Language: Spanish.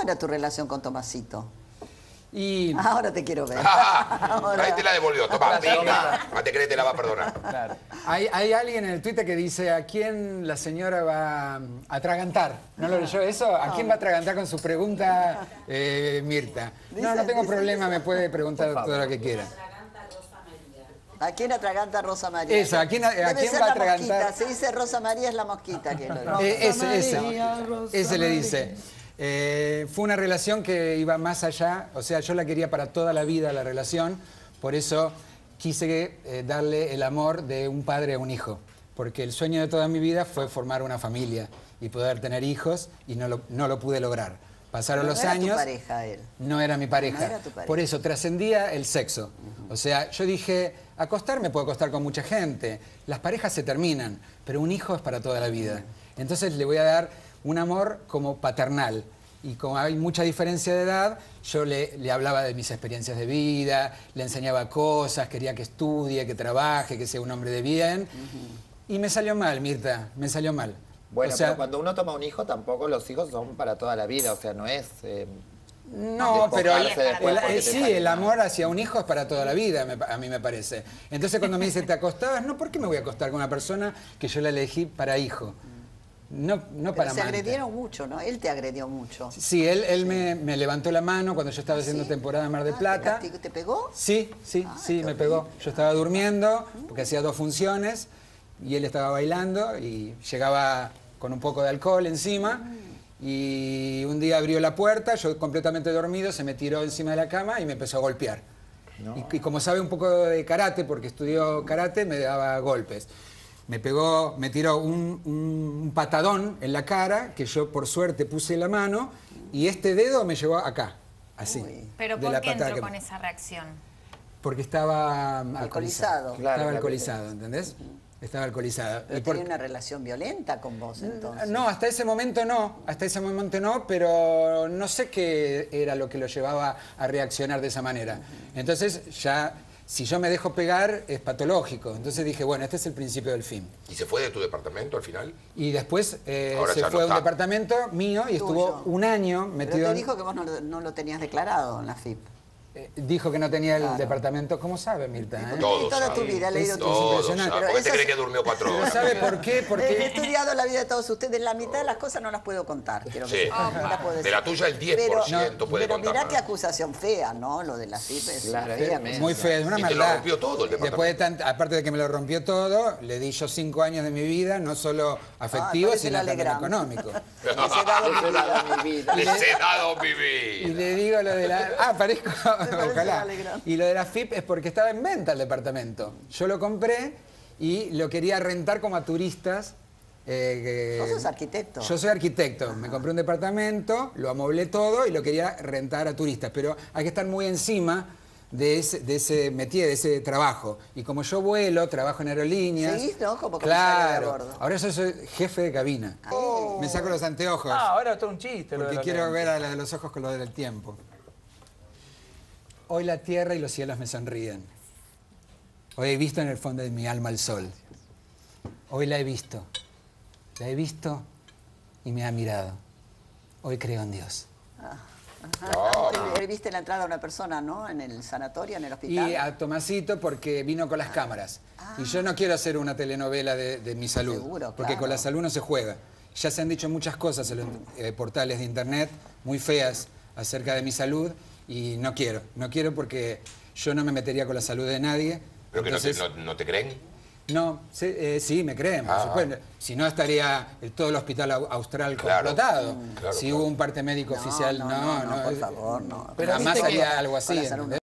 era tu relación con Tomasito? Y... Ahora te quiero ver. Ahí te la devolvió. Toma, toma. No te crees, te la va a perdonar. Claro. Hay alguien en el Twitter que dice ¿a quién la señora va a atragantar? ¿No lo leyó eso? ¿A quién va a atragantar con su pregunta, Mirta? No tengo problema, me puede preguntar todo lo que quiera. ¿A quién atraganta Rosa María? Eso, ¿a quién va a atragantar? Se dice Rosa María es la mosquita. Que ese le dice. Fue una relación que iba más allá, o sea, yo la quería para toda la vida, la relación, por eso quise darle el amor de un padre a un hijo, porque el sueño de toda mi vida fue formar una familia y poder tener hijos, y no lo pude lograr. Pasaron los años. No era tu pareja él. No era mi pareja. No era tu pareja. Por eso trascendía el sexo. O sea, yo dije, acostarme puedo acostar con mucha gente. Las parejas se terminan, pero un hijo es para toda la vida. Entonces le voy a dar un amor como paternal. Y como hay mucha diferencia de edad, yo le hablaba de mis experiencias de vida, le enseñaba cosas, quería que estudie, que trabaje, que sea un hombre de bien. Y me salió mal, Mirta, me salió mal. Bueno, o sea, pero cuando uno toma un hijo, tampoco los hijos son para toda la vida, o sea, no es... no, pero sí, el amor hacia un hijo es para toda la vida, a mí me parece. Entonces cuando me dice, ¿te acostabas? No, ¿por qué me voy a acostar con una persona que yo la elegí para hijo? No para amante. Se agredieron mucho, ¿no? Él te agredió mucho. Sí, él me levantó la mano cuando yo estaba haciendo temporada en Mar del Plata. ¿Te pegó? Sí, me pegó. Yo estaba durmiendo, porque hacía 2 funciones, y él estaba bailando, y llegaba con un poco de alcohol encima, y un día abrió la puerta, yo completamente dormido, se me tiró encima de la cama y me empezó a golpear. No. Y como sabe un poco de karate, porque estudió karate, me daba golpes. Me tiró un patadón en la cara, que yo por suerte puse la mano, y este dedo me llevó acá, así. Uy. ¿Pero por qué entró con esa reacción? Porque estaba alcoholizado. Estaba alcoholizado, ¿entendés? Estaba alcoholizado. ¿Pero tenía una relación violenta con vos entonces? No, hasta ese momento no, pero no sé qué era lo que lo llevaba a reaccionar de esa manera. Entonces ya, si yo me dejo pegar, es patológico. Entonces dije, bueno, este es el principio del fin. ¿Y se fue de tu departamento al final? Y después se fue a un departamento mío y estuvo un año metido... Pero te dijo que vos no lo tenías declarado en la FIP. Dijo que no tenía el departamento. ¿Cómo sabe, Mirta? Toda tu vida he leído tu impresionante. ¿Por qué te cree que durmió 4 horas? ¿Sabe por qué? Porque he estudiado la vida de todos ustedes. La mitad de las cosas no las puedo contar. Quiero que no las puedo decir. De la tuya el 10% puede contar. Pero mirá qué acusación fea, ¿no? Lo de la FIP es fea. Muy fea, es una maldad. Y te lo rompió todo el departamento. Aparte de que me lo rompió todo, le di yo 5 años de mi vida, no solo afectivos, sino también económicos. Les he dado mi vida. Les he dado mi vida. Y le digo lo de la... parezco... Ojalá. Y lo de la FIP es porque estaba en venta el departamento. Yo lo compré y lo quería rentar como a turistas. ¿Vos sos arquitecto? Yo soy arquitecto. Me compré un departamento, lo amoblé todo y lo quería rentar a turistas. Pero hay que estar muy encima de ese métier, de ese trabajo. Y como yo vuelo, trabajo en aerolíneas... ¿Sí? ¿No? Como claro. De bordo. Ahora yo soy jefe de cabina. Me saco los anteojos. Ahora es todo un chiste. Porque quiero ver a los ojos con lo del tiempo. Hoy la tierra y los cielos me sonríen. Hoy he visto en el fondo de mi alma el sol. Hoy la he visto. La he visto y me ha mirado. Hoy creo en Dios. Hoy viste la entrada a una persona, ¿no? En el sanatorio, en el hospital. Y a Tomasito porque vino con las cámaras. Y yo no quiero hacer una telenovela de mi salud. Seguro, porque con la salud no se juega. Ya se han dicho muchas cosas en los portales de internet, muy feas, acerca de mi salud. Y no quiero porque yo no me metería con la salud de nadie. ¿Pero entonces, que no te creen? No, sí, me creen, por supuesto. Si no, estaría todo el hospital austral complotado. Si hubo un parte médico oficial, no, por favor, no. Pero jamás haría algo así.